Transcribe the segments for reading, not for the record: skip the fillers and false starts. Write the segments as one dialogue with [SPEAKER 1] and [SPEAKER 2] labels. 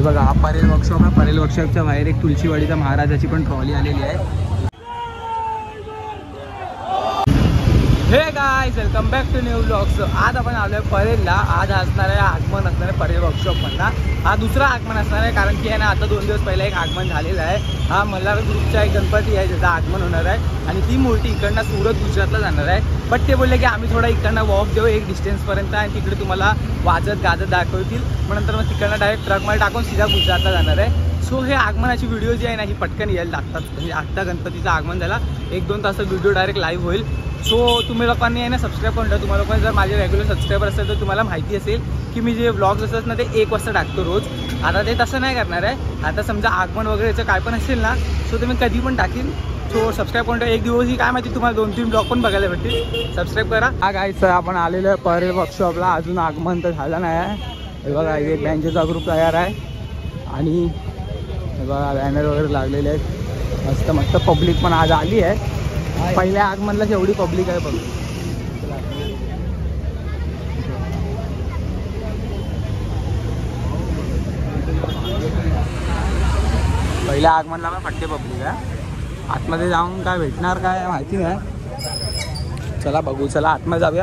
[SPEAKER 1] बघा हा परेल वर्कशॉप आहे. परेल वर्कशॉपच्या बाहेर एक तुळशीवाडीचा महाराजाची पण ट्रॉली आलेली आहे. Hey guys, welcome back to new vlogs. आज आपण आलो आहे परेलला. आज असणार आहे आगमन असणार आहे परेल वर्कशॉपमधला. हा दुसरा आगमन असणार आहे, कारण की आहे ना आता 2 दिवस पहिला एक आगमन झालेला आहे. हा मल्हार ग्रुपचा एक गणपती आहे ज्याचं आगमन होणार आहे आणि ती मूर्ती इकडनं सुरत गुजरातला जाणार आहे. बट ते बोलले की आम्ही थोडा इकडनं वॉक देऊ एक डिस्टन्सपर्यंत आणि तिकडे तुम्हाला वाजत गाजत दाखवतील. मग नंतर मग तिकडनं डायरेक्ट ट्रकमध्ये टाकून सीधा गुजरातला जाणार आहे. सो हे आगमनाची व्हिडिओ जी आहे ना ही पटकन यायला लागतात. म्हणजे आत्ता गणपतीचं आगमन झाला 1-2 तासात व्हिडिओ डायरेक्ट लाईव्ह होईल. सो तुम्ही लोकांनी आहे ना सबस्क्राईब करून ठेवा. तुम्हाला लोकांनी जर माझे रेग्युलर सबस्क्रायबर असेल तर तुम्हाला माहिती असेल की मी जे व्लॉग्स असतात ना ते 1 वाजता टाकतो रोज. आता ते तसं नाही करणार आहे. आता समजा आगमन वगैरेचं काय पण असेल ना सो तुम्ही कधी पण टाकीन. सो सबस्क्राईब करून ठेवा. एक दिवस ही काय माहिती तुम्हाला 2-3 ब्लॉग पण बघायला भेटतील. सबस्क्राईब करा. हा गाईज, आपण आलेलो आहे परेल वर्कशॉपला. अजून आगमन तर झालं नाही आहे. हे बघा एक बँकेचा ग्रुप तयार आहे आणि हे बघा बॅनर वगैरे लागलेले आहेत. मस्त मस्त पब्लिक पण आज आली आहे. पहिल्या आगमनला एवढी पब्लिक आहे बघ. पहिल्या आगमनला पण फट्टे पब्लिक आहे. आतमध्ये जाऊन काय भेटणार काय माहिती नाही. चला बघू, चला आतमध्ये जाऊया.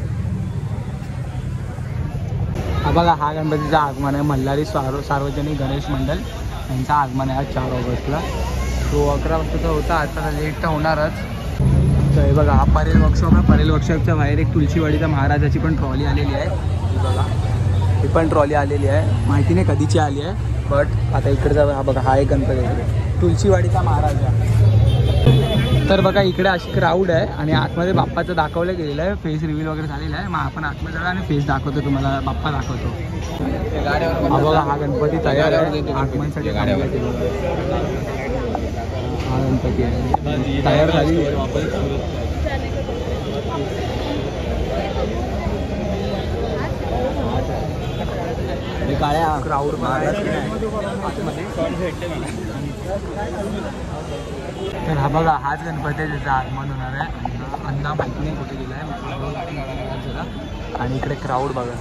[SPEAKER 1] हा बघा हा गणपतीचं आगमन आहे. मल्हारी सार्वजनिक गणेश मंडळ यांचं आगमन आहे आज 4 ऑगस्टला. तो 11 वाजता होता, आता लेट तर होणारच. तर हे बघा हा परेल वर्कशॉप आहे. परेल वर्कशॉपच्या बाहेर एक तुळशीवाडीचा महाराजाची पण ट्रॉली आलेली आहे. ही बघा ही पण ट्रॉली आलेली आहे. माहिती नाही कधीची आली आहे, बट आता इकडे जाऊ. हा बघा हा एक गणपती तुळशीवाडीचा महाराज आहे. तर बघा इकडे अशी क्राऊड आहे आणि आतमध्ये बाप्पाचं दाखवलं गेलेलं आहे. फेस रिव्हील वगैरे झालेला आहे. मग आपण आतमध्ये जाऊ आणि फेस दाखवतो तुम्हाला, बाप्पा दाखवतो. हा बघा हा गणपती तयार आहे आगमनसाठी. हा गणपती आहे तयार झाली. गाड्या क्राऊड तर हा बघा हाच गणपती आहे ज्याचं आगमन होणार आहे. अंदा माहिती नाही कुठे गेला आहे आणि इकडे क्राऊड बघा.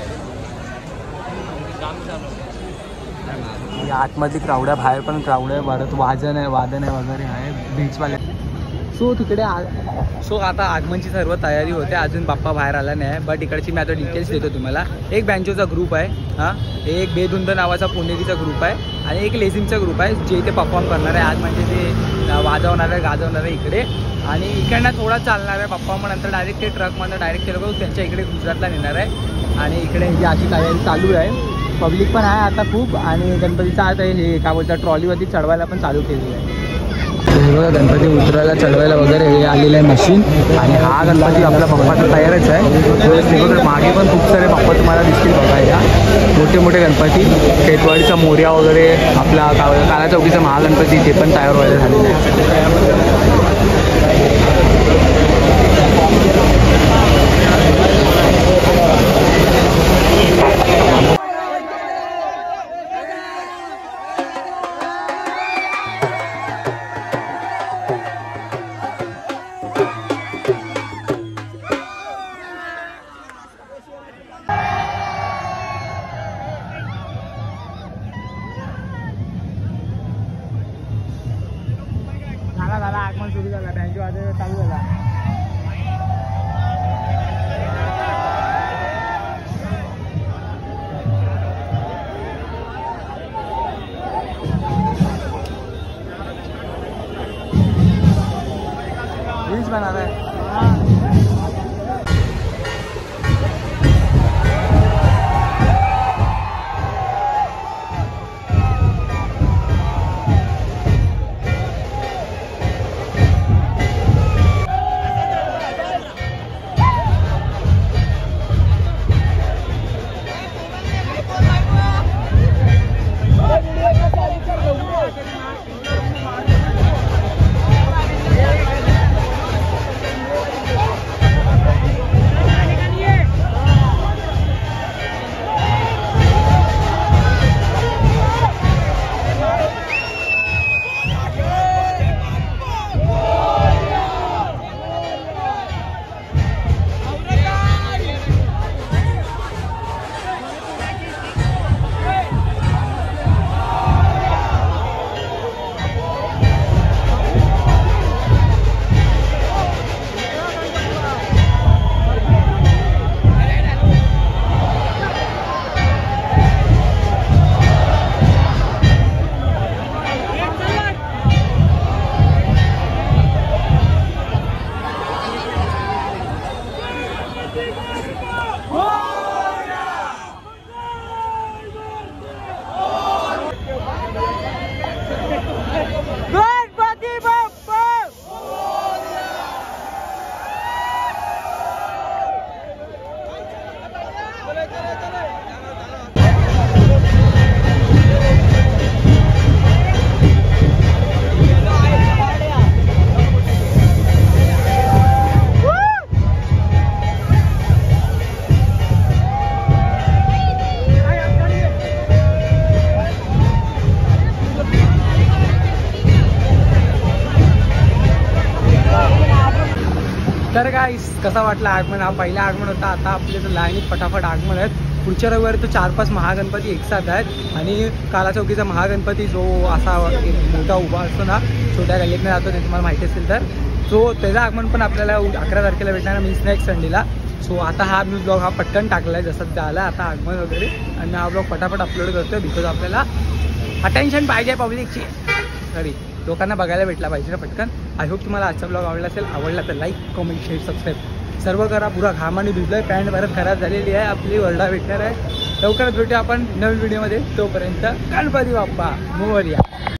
[SPEAKER 1] आतमधली क्राऊड आहे, बाहेर पण क्राऊड आहे. परत वादन आहे वगैरे आहे बीचवाले. सो तिकडे सो आता आगमनची सर्व तयारी होते. अजून बाप्पा बाहेर आला नाही आहे. बट इकडची मी आता डिटेल्स देतो तुम्हाला. एक बँजोचा ग्रुप आहे, हां एक बेधुंद नावाचा पुणेरीचा ग्रुप आहे आणि एक लेझिमचा ग्रुप आहे जे इथे परफॉर्म करणार आहे आज. म्हणजे ते वाजवणार आहे गाजवणार आहे इकडे आणि इकडनं थोडा चालणार आहे बाप्पा. मग नंतर डायरेक्ट ते ट्रकमधनं डायरेक्ट ते लोक त्यांच्या इकडे गुजरातला नेणार आहे आणि इकडे ही अशी तयारी चालू आहे. पब्लिक पण आहे आता खूप आणि गणपतीचा आता हे काय बोलतात ट्रॉलीवरती चढवायला पण चालू केलेलं आहे. हे बघा गणपती उतरायला चढवायला वगैरे हे आलेलं आहे मशीन आणि हा गणपती आपला बाप्पाचा तयारच आहे. मागे पण खूप सारे बाप्पा तुम्हाला दिसतील बघायला. मोठे मोठे गणपती, टेटवाडीचा मोर्या वगैरे, आपला काला चौकीचा महागणपती ते पण तयार व्हायला झालेले आहे. झाला आगमन सुरू झाला. बँजो वाजवायला चालू झाला. रील्स बना रहा है. गाईस कसा वाटला आगमन? हा पहिला आगमन होता. आता आपले तर लाईनीत फटाफट आगमन आहेत. पुढच्या रविवारी तो 4-5 महागणपती एकसाथ आहेत. आणि काला चौकीचा महागणपती जो असा एक मोठा उभा असतो ना, छोट्या गल्लीतनं जातो, ते तुम्हाला माहिती असेल तर, तो त्याचं आगमन पण आपल्याला 11 तारखेला भेटणार, मीन्स नेक्स्ट संडेला. सो आता हा न्यूज ब्लॉग हा पटकन टाकला आहे जसं झालं आता आगमन वगैरे. आणि हा ब्लॉग फटाफट अपलोड करतोय बिकॉज आपल्याला अटेन्शन पाहिजे पब्लिकची. सॉरी, लोकांना बघायला भेटला पाहिजे ना पटकन. आय होप तुम्हाला आजचा ब्लॉग आवडला असेल. आवडला तर लाईक, कमेंट, शेअर, सबस्क्राईब सर्व करा. पुरा घामाने भिजलोय, पॅन्ट परत खराब झालेली आहे आपली, ओरडा भेटणार आहे. लवकरच भेटूया आपण नवीन व्हिडिओमध्ये. तोपर्यंत गणपती बाप्पा मोरया.